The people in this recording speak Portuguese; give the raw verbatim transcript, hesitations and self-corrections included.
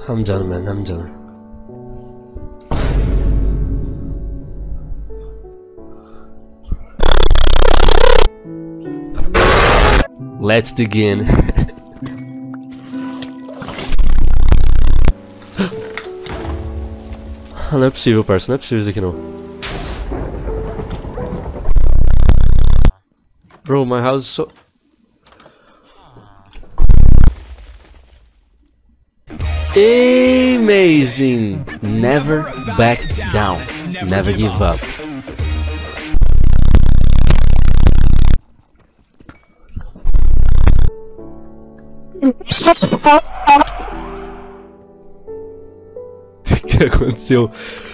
I'm done, man, I'm done. Let's begin. Não é possível, parça, não é possível isso aqui não. Bro, my house is so... Amazing! Never back down. Never give up. O que aconteceu?